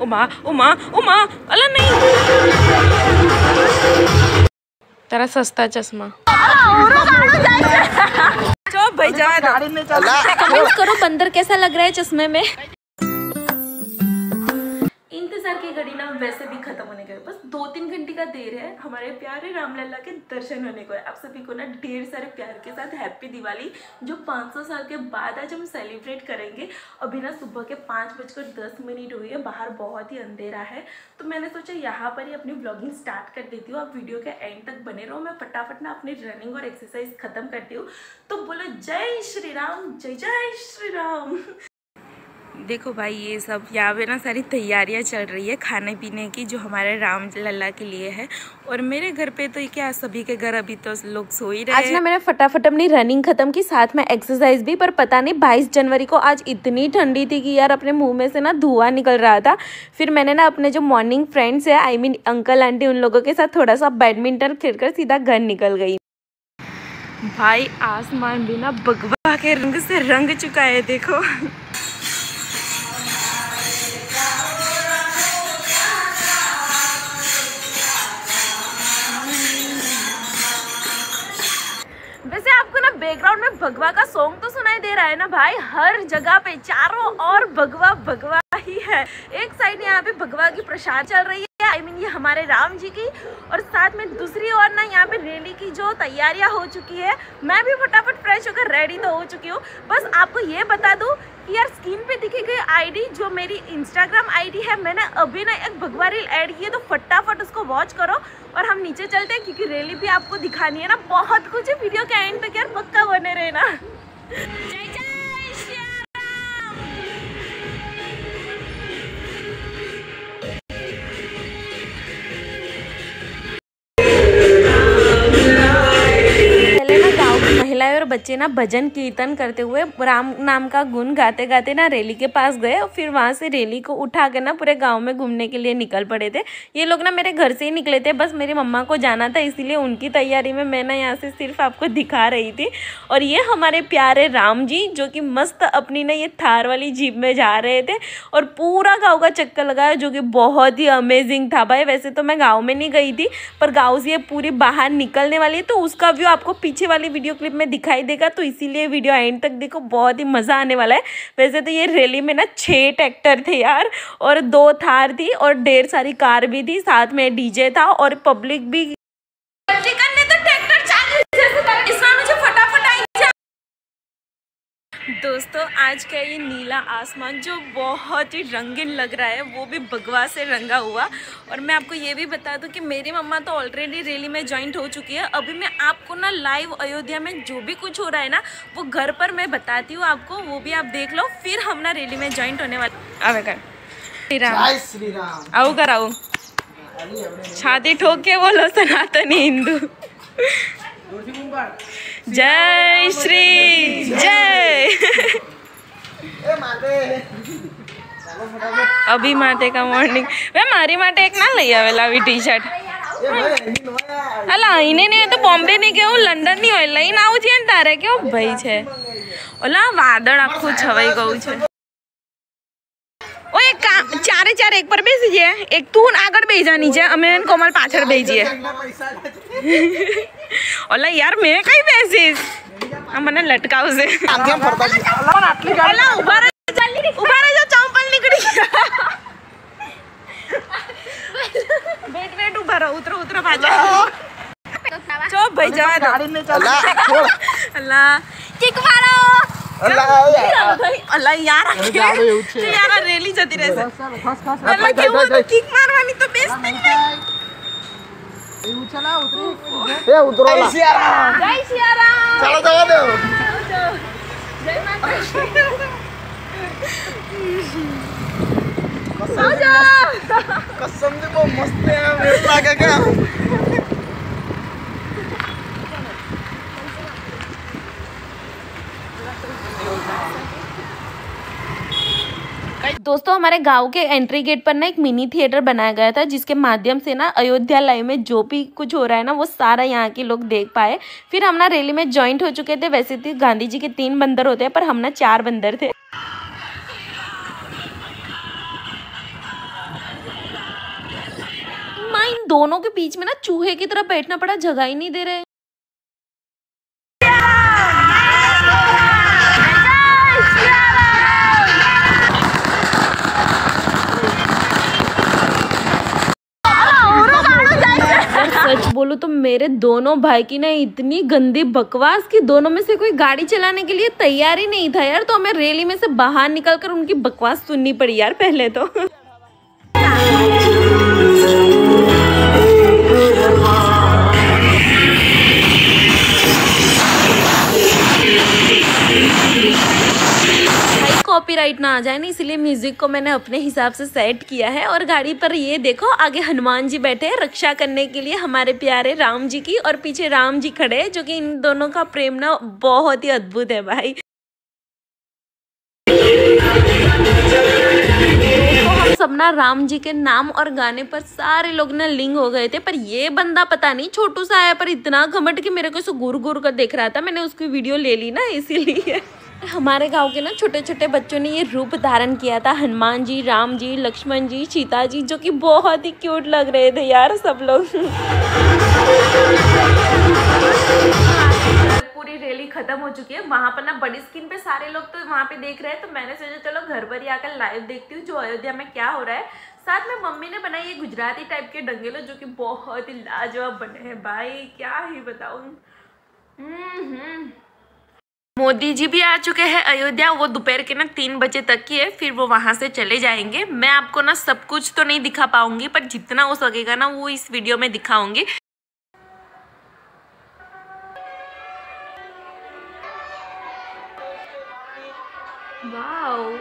उमा उमा उमा, अल्लाह नहीं, तेरा सस्ता चश्मा। चुप भाई, कमेंट करो बंदर कैसा लग रहा है चश्मे में। इंतजार की घड़ी ना वैसे भी खत्म होने का है, बस 2-3 घंटे का देर है हमारे प्यारे रामलला के दर्शन होने को है। आप सभी को ना ढेर सारे प्यार के साथ हैप्पी दिवाली, जो 500 साल के बाद आज हम सेलिब्रेट करेंगे। अभी ना सुबह के 5:10 हुई है, बाहर बहुत ही अंधेरा है, तो मैंने सोचा यहाँ पर ही अपनी ब्लॉगिंग स्टार्ट कर देती हूँ। आप वीडियो के एंड तक बने रहो, मैं फटाफट ना अपनी रनिंग और एक्सरसाइज खत्म करती हूँ। तो बोलो जय श्री राम, जय जय श्री राम। देखो भाई, ये सब यहाँ पे ना सारी तैयारियाँ चल रही है खाने पीने की, जो हमारे राम लल्ला के लिए है। और मेरे घर पे तो क्या, सभी के घर अभी तो लोग सो ही रहे हैं। आज ना मैंने फटाफट अपनी रनिंग खत्म की, साथ में एक्सरसाइज भी। पर पता नहीं 22 जनवरी को आज इतनी ठंडी थी कि यार अपने मुंह में से ना धुआं निकल रहा था। फिर मैंने ना अपने जो मॉर्निंग फ्रेंड्स है, आई मीन अंकल आंटी, उन लोगों के साथ थोड़ा सा बैडमिंटन खेलकर सीधा घर निकल गई। भाई आसमान भी ना भगवा के रंग से रंग चुका है, देखो। वैसे आपको ना बैकग्राउंड में भगवा का सॉन्ग तो सुनाई दे रहा है ना भाई, हर जगह पे चारों ओर भगवा भगवा ही है। एक साइड यहाँ पे भगवा की प्रसाद चल रही है, आई मीन ये हमारे राम जी की, और साथ में दूसरी ओर ना यहाँ पे रैली की जो तैयारियां हो चुकी है। मैं भी फटाफट फ्रेश होकर रेडी तो हो चुकी हूँ। बस आपको ये बता दूं कि यार स्क्रीन पे दिखी गई आईडी जो मेरी इंस्टाग्राम आईडी है, मैंने अभी ना एक भगवा रील ऐड की है, तो फटाफट उसको वॉच करो। और हम नीचे चलते हैं क्योंकि रैली भी आपको दिखानी है ना, बहुत कुछ है। वीडियो के एंड तक यार पक्का बने रहना। जय जय श्री राम। महिलाएं और बच्चे ना भजन कीर्तन करते हुए राम नाम का गुण गाते गाते ना रैली के पास गए, और फिर वहां से रैली को उठा कर ना पूरे गांव में घूमने के लिए निकल पड़े थे। ये लोग ना मेरे घर से ही निकले थे, बस मेरी मम्मा को जाना था, इसीलिए उनकी तैयारी में मैं ना यहाँ से सिर्फ आपको दिखा रही थी। और ये हमारे प्यारे राम जी, जो कि मस्त अपनी ना ये थार वाली जीप में जा रहे थे और पूरा गाँव का चक्कर लगाया, जो कि बहुत ही अमेजिंग था भाई। वैसे तो मैं गाँव में नहीं गई थी, पर गाँव से ये पूरी बाहर निकलने वाली है, तो उसका व्यू आपको पीछे वाली वीडियो क्लिप में दिखाई देगा, तो इसीलिए वीडियो एंड तक देखो, बहुत ही मजा आने वाला है। वैसे तो ये रैली में ना 6 ट्रैक्टर थे यार, और 2 थार थी, और ढेर सारी कार भी थी, साथ में डीजे था, और पब्लिक भी। दोस्तों आज का ये नीला आसमान जो बहुत ही रंगीन लग रहा है, वो भी भगवा से रंगा हुआ। और मैं आपको ये भी बता दूं कि मेरी मम्मा तो ऑलरेडी रैली में ज्वाइंट हो चुकी है। अभी मैं आपको ना लाइव अयोध्या में जो भी कुछ हो रहा है ना, वो घर पर मैं बताती हूँ आपको, वो भी आप देख लो। फिर हम ना रैली में ज्वाइंट होने वाले। आवे कर श्री राम, आओ कर आओ, छाती ठोक के बोलो सनातनी हिंदू। जय श्री जय। अभी माते का मॉर्निंग वे मारी माटे एक ना लई आवेला આવી ટી-શર્ટ અલા આઈને ને તો બોમ્બે ની કેવું લંડન ની હોય લઈને આવું છે ને તારે કેવું ભઈ છે ઓલા વાદળ આખું છવાઈ ગયું છે। ओ एक चारे चार एक पर बेसी जे, एक तू आगळ बेही जा नीचे, अमे कोमल पाछळ बेही जઈએ। ओला यार मैं कई बेसीस, आ मने लटकावसे आम फरता। ओला उभा रह जा चंपल निकड़ी। वेट उभा रहो, उतरो उतरो पाछळ। चुप भाई जा दो। अल्लाह किक मारो। अल्लाह यार यार रेली जती रहશે। અલ્લા કેવું તો કિક મારવાની તો બેસ્ટ નહીં ને। એ ઉછલા ઉતરી એ ઉતરો જય સિયારામ, જય સિયારામ। ચાલો જવા દો, જય માતા। कसम से वो मस्त है, मेरे लागे क्या। दोस्तों हमारे गांव के एंट्री गेट पर ना एक मिनी थिएटर बनाया गया था, जिसके माध्यम से ना अयोध्या लाइव में जो भी कुछ हो रहा है ना, वो सारा यहाँ के लोग देख पाए। फिर हम ना रैली में ज्वाइंट हो चुके थे। वैसे तो गांधी जी के 3 बंदर होते हैं, पर हम ना 4 बंदर थे। दोनों के बीच में ना चूहे की तरह बैठना पड़ा, जगह ही नहीं दे रहे। सच बोलूं तो मेरे दोनों भाई की ना इतनी गंदी बकवास कि दोनों में से कोई गाड़ी चलाने के लिए तैयार ही नहीं था यार। तो हमें रैली में से बाहर निकलकर उनकी बकवास सुननी पड़ी यार पहले तो। कॉपीराइट ना आ जाए ना, इसलिए म्यूजिक को मैंने अपने हिसाब से सेट किया है। और गाड़ी पर ये देखो आगे हनुमान जी बैठे हैं रक्षा करने के लिए हमारे प्यारे राम जी की, और पीछे राम जी खड़े हैं, जो कि इन दोनों का प्रेम ना बहुत ही अद्भुत है भाई। तो हम सब ना राम जी के नाम और गाने पर सारे लोग ना लिंग हो गए थे, पर ये बंदा पता नहीं छोटू सा आया पर इतना घमंड कि मेरे को इसे घूर घूर कर देख रहा था। मैंने उसकी वीडियो ले ली ना इसीलिए। हमारे गांव के ना छोटे छोटे बच्चों ने ये रूप धारण किया था, हनुमान जी, राम जी, लक्ष्मण जी, सीता जी, जो कि बहुत ही क्यूट लग रहे थे यार सब लोग। पूरी रैली खत्म हो चुकी है, वहां पर ना बड़ी स्क्रीन पे सारे लोग तो वहां पे देख रहे हैं, तो मैंने सोचा चलो घर पर ही आकर लाइव देखती हूँ जो अयोध्या में क्या हो रहा है। साथ में मम्मी ने बनाई ये गुजराती टाइप के डंगेलो, जो कि बहुत ही लाजवाब बने हैं भाई, क्या ही बताऊं। मोदी जी भी आ चुके हैं अयोध्या, वो दोपहर के ना 3 बजे तक की है, फिर वो वहां से चले जाएंगे। मैं आपको ना सब कुछ तो नहीं दिखा पाऊंगी, पर जितना हो सकेगा ना वो इस वीडियो में दिखाऊंगी। वाओ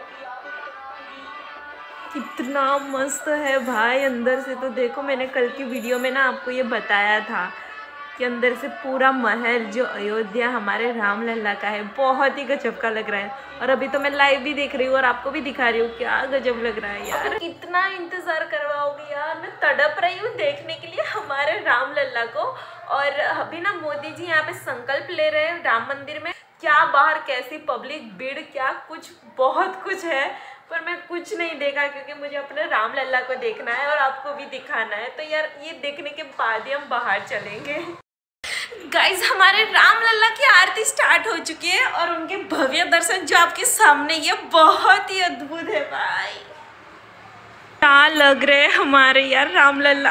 कितना मस्त है भाई अंदर से। तो देखो मैंने कल की वीडियो में ना आपको ये बताया था कि अंदर से पूरा महल जो अयोध्या हमारे रामलला का है बहुत ही गजब का लग रहा है। और अभी तो मैं लाइव भी देख रही हूँ और आपको भी दिखा रही हूँ, क्या गजब लग रहा है यार। कितना इंतजार करवाओगी यार, मैं तड़प रही हूँ देखने के लिए हमारे रामलला को। और अभी ना मोदी जी यहाँ पे संकल्प ले रहे हैं राम मंदिर में, क्या बाहर कैसी पब्लिक भीड़, क्या कुछ बहुत कुछ है, पर मैं कुछ नहीं देखा क्योंकि मुझे अपने रामलला को देखना है और आपको भी दिखाना है। तो यार ये देखने के बाद ही हम बाहर चलेंगे। गाइज हमारे रामलला की आरती स्टार्ट हो चुकी है और उनके भव्य दर्शन जो आपके सामने ये बहुत ही अद्भुत है भाई। क्या लग रहे हमारे यार रामलला।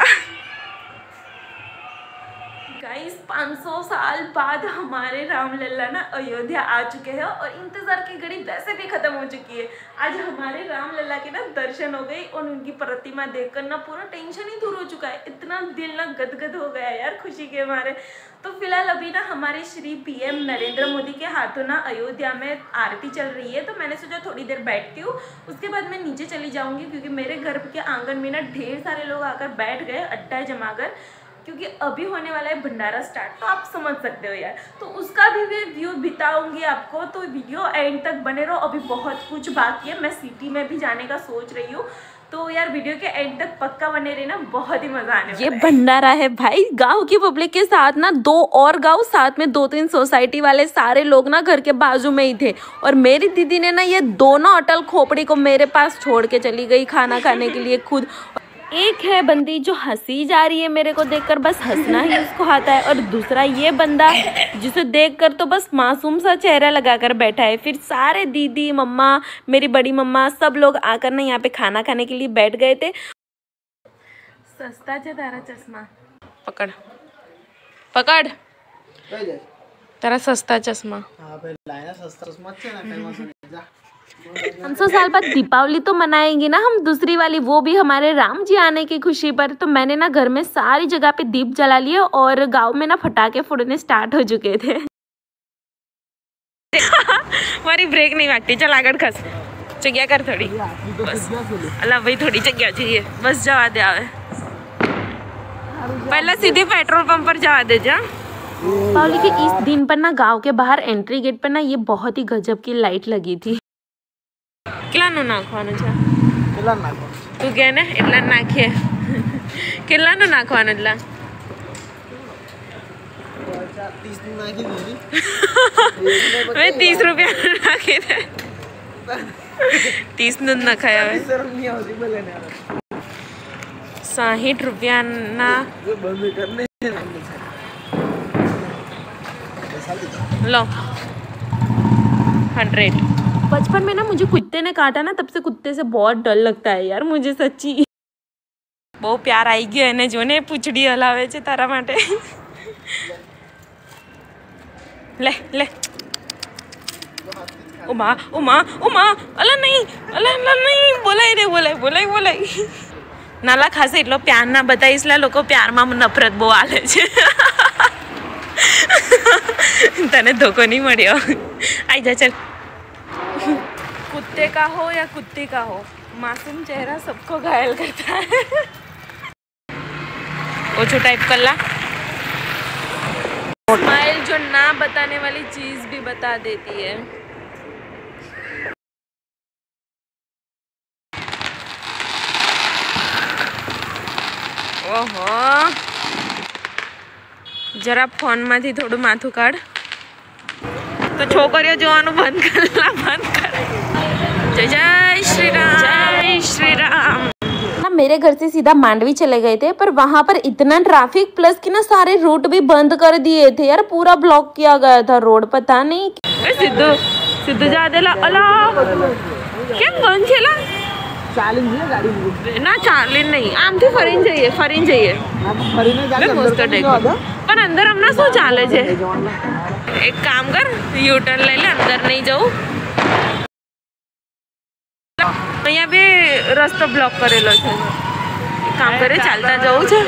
गाइस 500 साल बाद हमारे रामलला ना अयोध्या आ चुके हैं और इंतजार की घड़ी वैसे भी खत्म हो चुकी है। आज हमारे रामलला के ना दर्शन हो गए और उनकी प्रतिमा देखकर ना पूरा टेंशन ही दूर हो चुका है। इतना दिल ना गदगद हो गया यार खुशी के मारे। तो फिलहाल अभी ना हमारे श्री पीएम नरेंद्र मोदी के हाथों ना अयोध्या में आरती चल रही है, तो मैंने सोचा थोड़ी देर बैठती हूँ, उसके बाद मैं नीचे चली जाऊंगी क्योंकि मेरे घर के आंगन में ना ढेर सारे लोग आकर बैठ गए अड्डा जमाकर, क्योंकि अभी होने वाला है भंडारा स्टार्ट, तो आप समझ सकते हो यार। तो उसका भी मैं व्यू बिताऊंगी आपको, तो वीडियो एंड तक बने रहो। अभी बहुत कुछ बाकी है, मैं सिटी में भी जाने का सोच रही हूँ, तो यार वीडियो के एंड तक पक्का बने रहना, बहुत ही मजा आने वाला है। ये भंडारा है भाई, गांव की पब्लिक के साथ ना 2 और गांव, साथ में 2-3 सोसाइटी वाले सारे लोग ना घर के बाजू में ही थे। और मेरी दीदी ने ना ये दोनों अटल खोपड़ी को मेरे पास छोड़ के चली गई खाना खाने के लिए खुद। एक है बंदी जो हंसी जा रही है मेरे को देखकर, बस हंसना ही उसको आता है, और दूसरा ये बंदा जिसे देखकर तो बस मासूम सा चेहरा लगाकर बैठा है। फिर सारे दीदी, मम्मा, मेरी बड़ी मम्मा, सब लोग आकर ना यहाँ पे खाना खाने के लिए बैठ गए थे। सस्ता है तारा चश्मा, पकड़ पकड़ तारा सस्ता चश्मा। 500 साल बाद दीपावली तो मनाएंगे ना हम, दूसरी वाली, वो भी हमारे राम जी आने की खुशी पर। तो मैंने ना घर में सारी जगह पे दीप जला लिए और गांव में ना पटाखे फोड़ने स्टार्ट हो चुके थे। हमारी ब्रेक नहीं भागती, चल आगे खस, जगह कर थोड़ी बस, अल्लाह भाई थोड़ी जगह चाहिए बस, जवा दे आवे पहले सीधे पेट्रोल पंप पर जवा दे जा। दीपावली के इस दिन पर ना गाँव के बाहर एंट्री गेट पर ना ये बहुत ही गजब की लाइट लगी थी। કેટલાનું નાખવાનું છે? તું કે ને એટલા નાખીએ, કેટલાનું નાખવાનું એટલા? 30 રૂપિયા નાખી દે, 30 નું નખાય હવે। 60 રૂપિયાના लो 100। बचपन में ना मुझे कुत्ते ने काटा ना, तब से कुत्ते से बहुत डर लगता है यार मुझे सच्ची। बहुत प्यार आई गयो एने जोने पूछड़ी हलावे छे तारा माटे। ले ले उमा उमा उमा अला नहीं बोलाई रे बोलाई नाला खासे એટલો પ્યાર ના બતાય इसला લોકો પ્યારમાં નફરત બહુ આલે છે। तने धोखो नहीं मड़ियो। आई जा चल। कुत्ते का हो या कुत्ती का हो, मासूम चेहरा सबको घायल करता है। ओछो टाइप कर ला। स्माइल जो ना बताने वाली चीज भी बता देती है। ओहो जरा फोन में थोड़ू माथू काढ़ तो छोकरियों जोवानु बंद करला बंद कर। जय जय श्री राम जय श्री राम। ना मेरे घर से सीधा मांडवी चले गए थे, पर वहाँ पर इतना ट्रैफिक प्लस कि ना सारे रूट भी बंद कर दिए थे यार, पूरा ब्लॉक किया गया था रोड। पता नहीं सिद्धू सिद्धू जा देला अला केम बंद छेला ना चार्लिन नहीं आम थी फरीन जाइए पर अंदर हमने शू चाले छे। एक काम कर यू टर्न ले ले, अंदर नहीं जाऊ। अहींया भी रस्तो ब्लॉक करेलो छे। एक काम करे चालता जाऊ छे।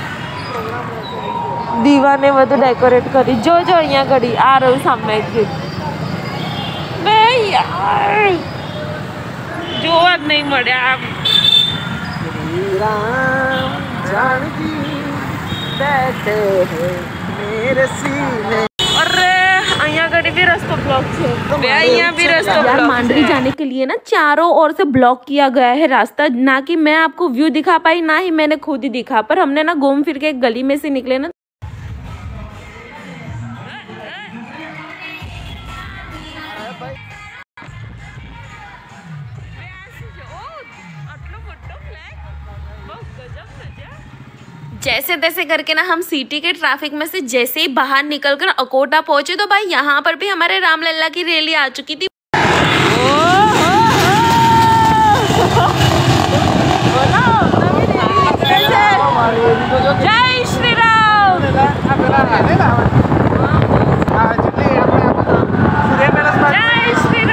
दीवाने બધું डेकोरेट करी जो अहींया घड़ी आ રહ્યું सामने જ बे यार जोवा ज नहीं मळ्या। राम जानकी बैठे हैं मेरे सीने। अरे अहिया गड़ी भी रास्ता ब्लॉक है। बे अहिया भी रास्ता ब्लॉक है। मांडवी जाने के लिए ना चारों ओर से ब्लॉक किया गया है रास्ता। ना कि मैं आपको व्यू दिखा पाई, ना ही मैंने खुद ही दिखा, पर हमने ना घूम फिर के एक गली में से निकले ना। जैसे तैसे करके ना हम सिटी के ट्रैफिक में से जैसे ही बाहर निकलकर अकोटा पहुंचे तो भाई यहाँ पर भी हमारे रामलला की रैली आ चुकी थी। जय श्री राम जय श्री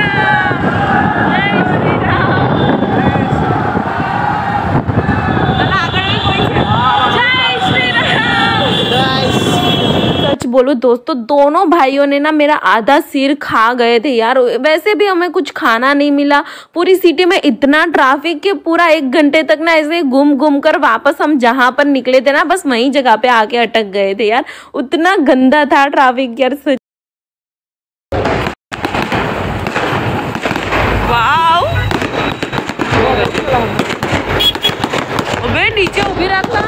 बोलो दोस्तों, दोनों भाइयों ने ना मेरा आधा सिर खा गए थे यार। वैसे भी हमें कुछ खाना नहीं मिला। पूरी सिटी में इतना ट्रैफिक के पूरा 1 घंटे तक ना ऐसे घूम कर वापस हम जहां पर निकले थे ना बस वहीं जगह पे आके अटक गए थे यार। उतना गंदा था ट्रैफिक यार। वाओ अबे नीचे उभी रहता।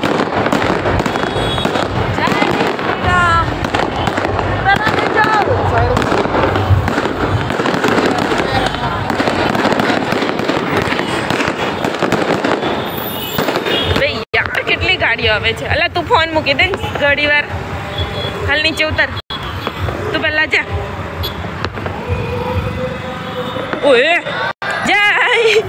गाड़ियों आवे छे। अला तू फोन मूकी दे घड़ी वार। हाल नीचे उतर तू पहला जा। ओए जय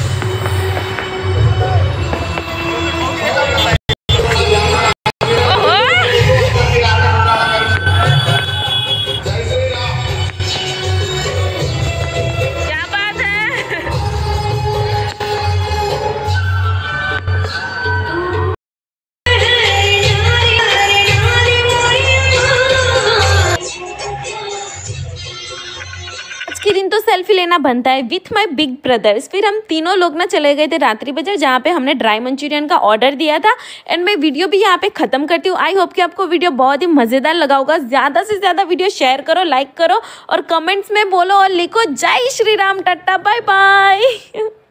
तो सेल्फी लेना बनता है विथ माय बिग ब्रदर्स। फिर हम तीनों लोग ना चले गए थे रात्रि बाजार, जहाँ पे हमने ड्राई मंचूरियन का ऑर्डर दिया था। एंड मैं वीडियो भी यहाँ पे खत्म करती हूँ। आई होप कि आपको वीडियो बहुत ही मजेदार लगा होगा। ज्यादा से ज्यादा वीडियो शेयर करो, लाइक करो और कमेंट्स में बोलो और लिखो जय Shri Ram, tata bye bye.